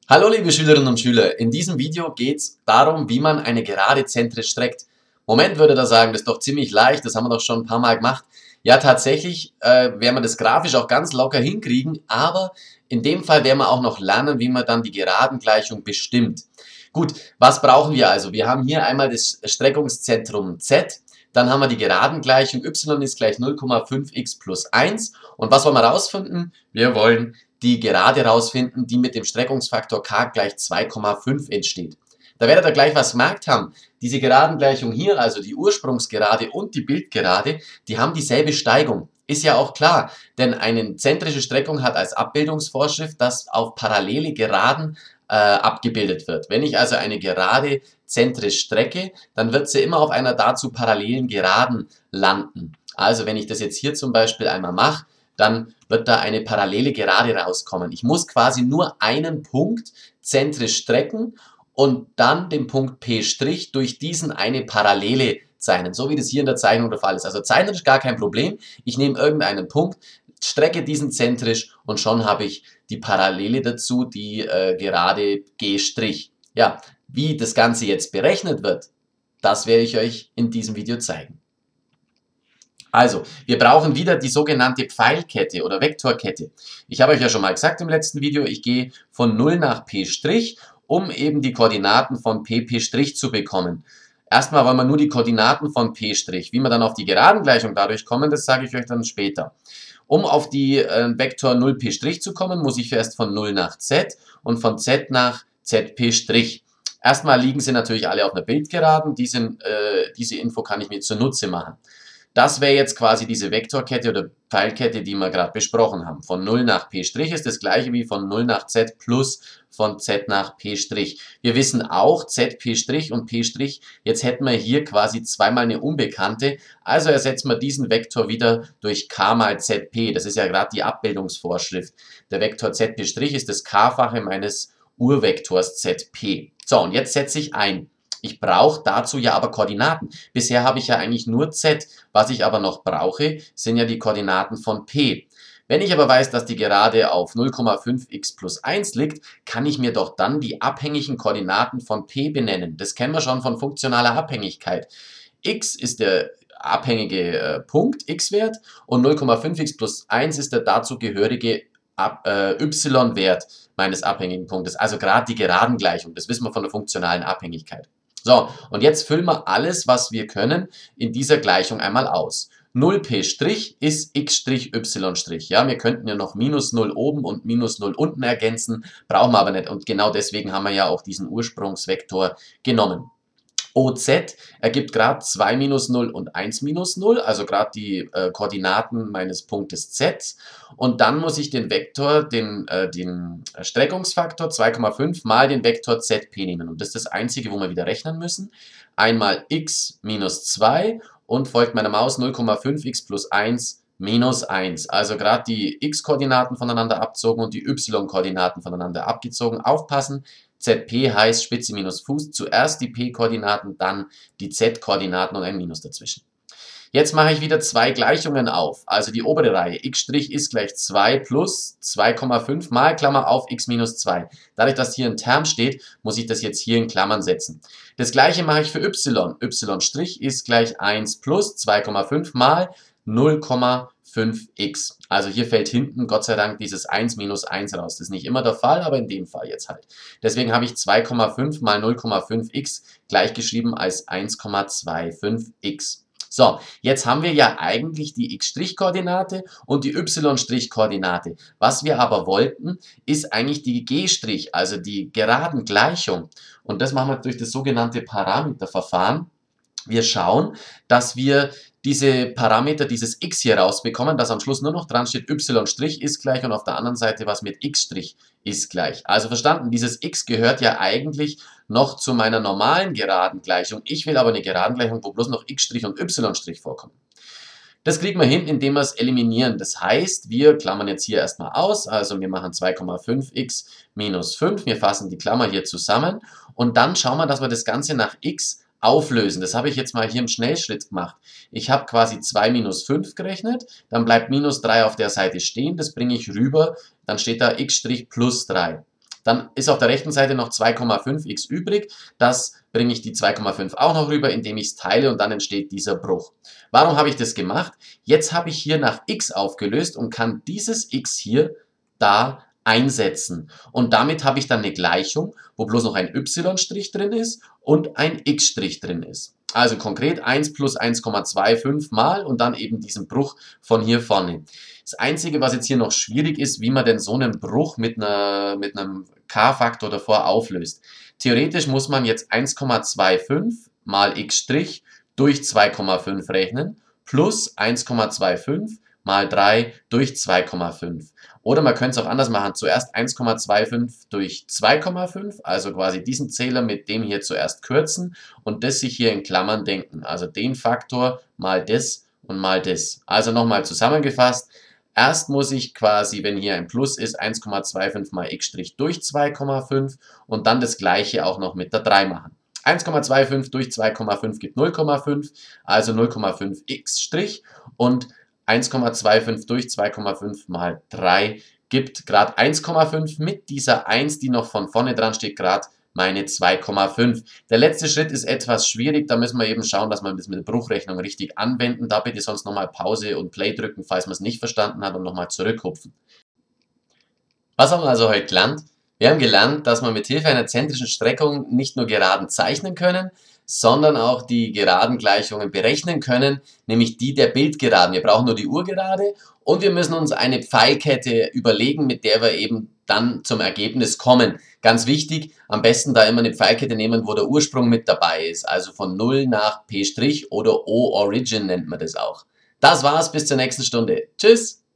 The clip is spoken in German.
Hallo liebe Schülerinnen und Schüler, in diesem Video geht es darum, wie man eine Gerade zentrisch streckt. Moment, würde da sagen, das ist doch ziemlich leicht, das haben wir doch schon ein paar Mal gemacht. Ja, tatsächlich werden wir das grafisch auch ganz locker hinkriegen, aber in dem Fall werden wir auch noch lernen, wie man dann die Geradengleichung bestimmt. Gut, was brauchen wir also? Wir haben hier einmal das Streckungszentrum Z, dann haben wir die Geradengleichung y ist gleich 0,5x plus 1 und was wollen wir rausfinden? Wir wollen die Gerade rausfinden, die mit dem Streckungsfaktor k gleich 2,5 entsteht. Da werdet ihr gleich was gemerkt haben. Diese Geradengleichung hier, also die Ursprungsgerade und die Bildgerade, die haben dieselbe Steigung. Ist ja auch klar, denn eine zentrische Streckung hat als Abbildungsvorschrift, dass auf parallele Geraden abgebildet wird. Wenn ich also eine Gerade zentrisch strecke, dann wird sie immer auf einer dazu parallelen Geraden landen. Also wenn ich das jetzt hier zum Beispiel einmal mache, dann wird da eine parallele Gerade rauskommen. Ich muss quasi nur einen Punkt zentrisch strecken und dann den Punkt P' durch diesen eine Parallele zeichnen, so wie das hier in der Zeichnung der Fall ist. Also zeichnerisch gar kein Problem. Ich nehme irgendeinen Punkt, strecke diesen zentrisch und schon habe ich die Parallele dazu, die Gerade G'. Ja, wie das Ganze jetzt berechnet wird, das werde ich euch in diesem Video zeigen. Also, wir brauchen wieder die sogenannte Pfeilkette oder Vektorkette. Ich habe euch ja schon mal gesagt im letzten Video, ich gehe von 0 nach P', um eben die Koordinaten von P' zu bekommen. Erstmal wollen wir nur die Koordinaten von P'. Wie wir dann auf die Geradengleichung dadurch kommen, das sage ich euch dann später. Um auf die Vektor 0P' zu kommen, muss ich erst von 0 nach Z und von Z nach ZP'. Erstmal liegen sie natürlich alle auf einer Bildgeraden, diese Info kann ich mir zunutze machen. Das wäre jetzt quasi diese Vektorkette oder Pfeilkette, die wir gerade besprochen haben. Von 0 nach P' ist das gleiche wie von 0 nach Z plus von Z nach P'. Wir wissen auch ZP' und P', jetzt hätten wir hier quasi zweimal eine Unbekannte, also ersetzen wir diesen Vektor wieder durch K mal ZP. Das ist ja gerade die Abbildungsvorschrift. Der Vektor ZP' ist das K-fache meines Urvektors ZP. So, und jetzt setze ich ein. Ich brauche dazu ja aber Koordinaten. Bisher habe ich ja eigentlich nur Z. Was ich aber noch brauche, sind ja die Koordinaten von P. Wenn ich aber weiß, dass die Gerade auf 0,5x plus 1 liegt, kann ich mir doch dann die abhängigen Koordinaten von P benennen. Das kennen wir schon von funktionaler Abhängigkeit. X ist der abhängige Punkt, x-Wert, und 0,5x plus 1 ist der dazu gehörige y-Wert meines abhängigen Punktes. Also gerade die Geradengleichung, das wissen wir von der funktionalen Abhängigkeit. So, und jetzt füllen wir alles, was wir können, in dieser Gleichung einmal aus. 0p' ist x', y'. Ja, wir könnten ja noch minus 0 oben und minus 0 unten ergänzen, brauchen wir aber nicht. Und genau deswegen haben wir ja auch diesen Ursprungsvektor genommen. OZ ergibt gerade 2 minus 0 und 1 minus 0, also gerade die Koordinaten meines Punktes Z. Und dann muss ich den Vektor, den Streckungsfaktor 2,5 mal den Vektor ZP nehmen. Und das ist das Einzige, wo wir wieder rechnen müssen. Einmal x minus 2 und folgt meiner Maus 0,5x plus 1 minus 1. Also gerade die x-Koordinaten voneinander abgezogen und die y-Koordinaten voneinander abgezogen. Aufpassen! ZP heißt Spitze minus Fuß, zuerst die P-Koordinaten, dann die Z-Koordinaten und ein Minus dazwischen. Jetzt mache ich wieder zwei Gleichungen auf, also die obere Reihe. x' ist gleich 2 plus 2,5 mal Klammer auf x minus 2. Dadurch, dass hier ein Term steht, muss ich das jetzt hier in Klammern setzen. Das gleiche mache ich für y. y' ist gleich 1 plus 2,5 mal 0,5x. Also hier fällt hinten Gott sei Dank dieses 1 minus 1 raus. Das ist nicht immer der Fall, aber in dem Fall jetzt halt. Deswegen habe ich 2,5 mal 0,5x gleichgeschrieben als 1,25x. So, jetzt haben wir ja eigentlich die x'-Koordinate und die y'-Koordinate. Was wir aber wollten, ist eigentlich die g', also die Geradengleichung. Und das machen wir durch das sogenannte Parameterverfahren. Wir schauen, dass wir diese Parameter, dieses x hier rausbekommen, dass am Schluss nur noch dran steht, y' ist gleich und auf der anderen Seite was mit x' ist gleich. Also verstanden, dieses x gehört ja eigentlich noch zu meiner normalen Geradengleichung. Ich will aber eine Geradengleichung, wo bloß noch x' und y' vorkommen. Das kriegen wir hin, indem wir es eliminieren. Das heißt, wir klammern jetzt hier erstmal aus, also wir machen 2,5x minus 5, wir fassen die Klammer hier zusammen und dann schauen wir, dass wir das Ganze nach x auflösen. Das habe ich jetzt mal hier im Schnellschritt gemacht. Ich habe quasi 2 minus 5 gerechnet, dann bleibt minus 3 auf der Seite stehen, das bringe ich rüber, dann steht da x' plus 3. Dann ist auf der rechten Seite noch 2,5x übrig. Das bringe ich die 2,5 auch noch rüber, indem ich es teile und dann entsteht dieser Bruch. Warum habe ich das gemacht? Jetzt habe ich hier nach x aufgelöst und kann dieses x hier da einsetzen. Und damit habe ich dann eine Gleichung, wo bloß noch ein y' drin ist und ein x' drin ist. Also konkret 1 plus 1,25 mal und dann eben diesen Bruch von hier vorne. Das Einzige, was jetzt hier noch schwierig ist, wie man denn so einen Bruch mit einem k-Faktor davor auflöst. Theoretisch muss man jetzt 1,25 mal x' durch 2,5 rechnen plus 1,25 mal 3 durch 2,5. Oder man könnte es auch anders machen. Zuerst 1,25 durch 2,5, also quasi diesen Zähler mit dem hier zuerst kürzen und das sich hier in Klammern denken. Also den Faktor mal das und mal das. Also nochmal zusammengefasst. Erst muss ich quasi, wenn hier ein Plus ist, 1,25 mal x' durch 2,5 und dann das gleiche auch noch mit der 3 machen. 1,25 durch 2,5 gibt 0,5, also 0,5 x' und 1,25 durch 2,5 mal 3 gibt gerade 1,5 mit dieser 1, die noch von vorne dran steht, gerade meine 2,5. Der letzte Schritt ist etwas schwierig, da müssen wir eben schauen, dass wir das mit der Bruchrechnung richtig anwenden. Da bitte sonst nochmal Pause und Play drücken, falls man es nicht verstanden hat und nochmal zurückhupfen. Was haben wir also heute gelernt? Wir haben gelernt, dass wir mit Hilfe einer zentrischen Streckung nicht nur Geraden zeichnen können, sondern auch die Geradengleichungen berechnen können, nämlich die der Bildgeraden. Wir brauchen nur die Urgerade und wir müssen uns eine Pfeilkette überlegen, mit der wir eben dann zum Ergebnis kommen. Ganz wichtig, am besten da immer eine Pfeilkette nehmen, wo der Ursprung mit dabei ist, also von 0 nach P' oder O-Origin nennt man das auch. Das war's, bis zur nächsten Stunde. Tschüss!